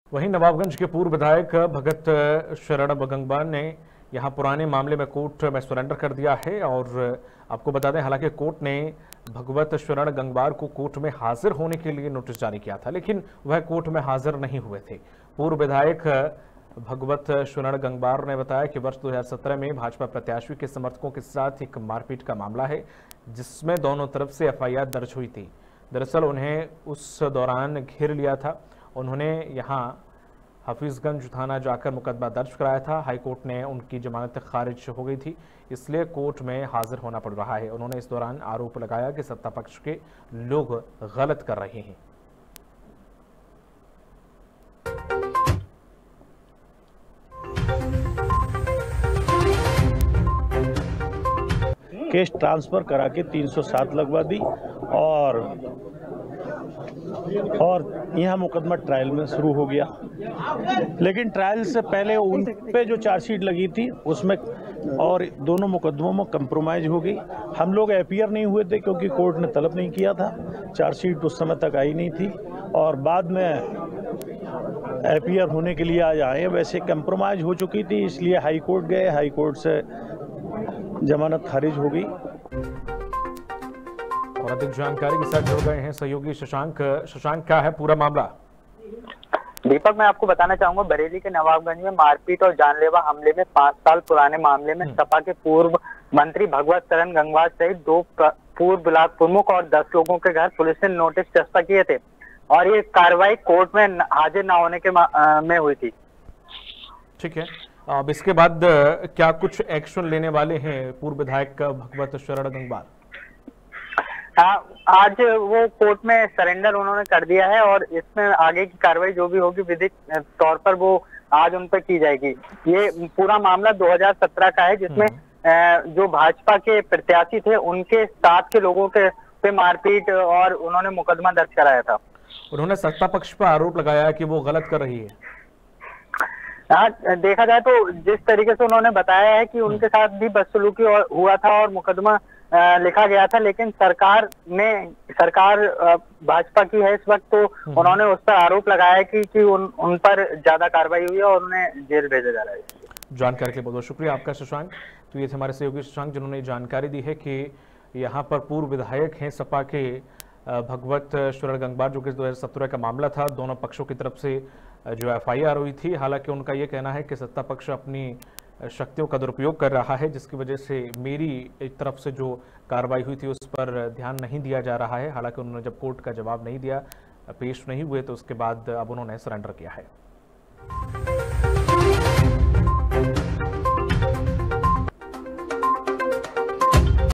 वहीं नवाबगंज के पूर्व विधायक भगत शरण गंगवार ने यहां पुराने मामले में कोर्ट में सरेंडर कर दिया है। और आपको बता दें, हालांकि कोर्ट ने भगवत शरण गंगवार को कोर्ट में हाजिर होने के लिए नोटिस जारी किया था, लेकिन वह कोर्ट में हाजिर नहीं हुए थे। पूर्व विधायक भगवत शरण गंगवार ने बताया कि वर्ष 2017 में भाजपा प्रत्याशी के समर्थकों के साथ एक मारपीट का मामला है, जिसमें दोनों तरफ से एफआईआर दर्ज हुई थी। दरअसल उन्हें उस दौरान घेर लिया था। उन्होंने यहां हफीजगंज थाना जाकर मुकदमा दर्ज कराया था। हाईकोर्ट ने उनकी जमानत खारिज हो गई थी, इसलिए कोर्ट में हाजिर होना पड़ रहा है। उन्होंने इस दौरान आरोप लगाया कि सत्ता पक्ष के लोग गलत कर रहे हैं। केस ट्रांसफर करा के 307 लगवा दी और यहाँ मुकदमा ट्रायल में शुरू हो गया। लेकिन ट्रायल से पहले उन पे जो चार्जशीट लगी थी उसमें और दोनों मुकदमों में कंप्रोमाइज हो गई। हम लोग एपीआर नहीं हुए थे क्योंकि कोर्ट ने तलब नहीं किया था, चार्जशीट उस समय तक आई नहीं थी और बाद में एपीआर होने के लिए आज आए। वैसे कंप्रोमाइज हो चुकी थी, इसलिए हाई कोर्ट गए, हाई कोर्ट से जमानत खारिज हो गई। और अधिक जानकारी के साथ जुड़ गए हैं सहयोगी शशांक। शशांक, क्या है पूरा मामला? दीपक, मैं आपको बताना चाहूंगा, बरेली के नवाबगंज में मारपीट और जानलेवा हमले में 5 साल पुराने मामले में सपा के पूर्व मंत्री भगवत शरण गंगवार सहित 2 पूर्व ब्लॉक प्रमुख और 10 लोगों के घर पुलिस ने नोटिस चस्पा किए थे और ये कार्रवाई कोर्ट में हाजिर न होने के में हुई थी। ठीक है, अब इसके बाद क्या कुछ एक्शन लेने वाले हैं पूर्व विधायक भगवत शरण गंगवार? आज वो कोर्ट में सरेंडर उन्होंने कर दिया है और इसमें आगे की कार्रवाई जो भी होगी विधिक तौर पर वो आज उन पर की जाएगी। ये पूरा मामला 2017 का है, जिसमें जो भाजपा के प्रत्याशी थे उनके साथ के लोगों के पे मारपीट और उन्होंने मुकदमा दर्ज कराया था। उन्होंने सत्ता पक्ष पर आरोप लगाया कि वो गलत कर रही है। देखा जाए तो जिस तरीके से उन्होंने बताया है कि उनके साथ भी बदसलूकी हुआ था और मुकदमा लिखा गया था, लेकिन सरकार भाजपा की है इस वक्त, तो उन्होंने उस पर आरोप लगाया है कि उन पर ज्यादा कार्रवाई हुई है और उन्हें जेल भेजा जा रहा है। जानकारी के लिए बहुत बहुत शुक्रिया आपका शशांक। तो ये थे हमारे सहयोगी शशांक, जिन्होंने जानकारी दी है कि यहाँ पर पूर्व विधायक हैं सपा के भगवत शरण गंगवार, जो कि 2017 का मामला था। दोनों पक्षों की तरफ से जो एफआईआर हुई थी। हालांकि उनका ये कहना है कि सत्ता पक्ष अपनी शक्तियों का दुरुपयोग कर रहा है, जिसकी वजह से मेरी एक तरफ से जो कार्रवाई हुई थी उस पर ध्यान नहीं दिया जा रहा है। हालांकि उन्होंने जब कोर्ट का जवाब नहीं दिया, पेश नहीं हुए, तो उसके बाद अब उन्होंने सरेंडर किया है।